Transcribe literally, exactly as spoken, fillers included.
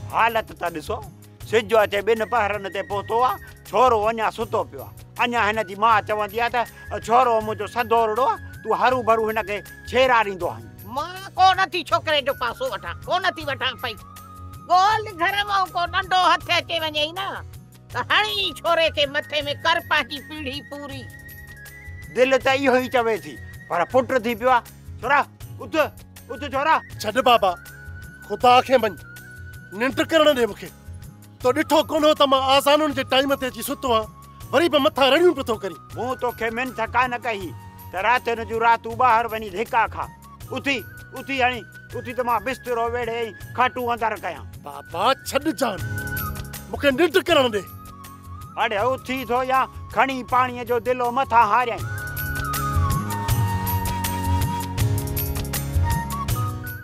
हालत ता ॾिसो सिज अचे ॿिनि पहरनि ते पहुतो आहे छोरो अञा सुतो पियो आहे अञा हिन जी माउ चवंदी आहे त छोरो मुंहिंजो सदोरड़ो आहे तूं हरू भरू हिनखे छेरारींदो आहीं मां को नथी छोकिरे जो पासो वठां को नथी वठां पई ॻोल्ह घर मां को नंढो हथ अचे वञे न त हणी छोरे खे मथे में कर पंहिंजी पीढ़ी पूरी दिलि त इहो ई चवे थी पर पुट थी पियो आहे छोरा उथ उथ छोरा छॾ बाबा ख़ुदा खे मञ निंड करण ॾे मूंखे तो ॾिठो कोन हो त मां आज़ानुनि जे टाइम ते अची सुतो आहियां वरी बि मथां रड़ियूं पियो थो करी मूं तोखे मिनथ कान कई त रातिनि जूं रातूं ॿाहिरि वञी धिका खा उथी उथी हणी उथी त मां बिस्तरो वेड़े खाटूं अंदरि कयां बाबा छॾ जान मूंखे निंड करण ॾे अड़े उथी थो या खणी पाणीअ जो दिलो मथां हारियईं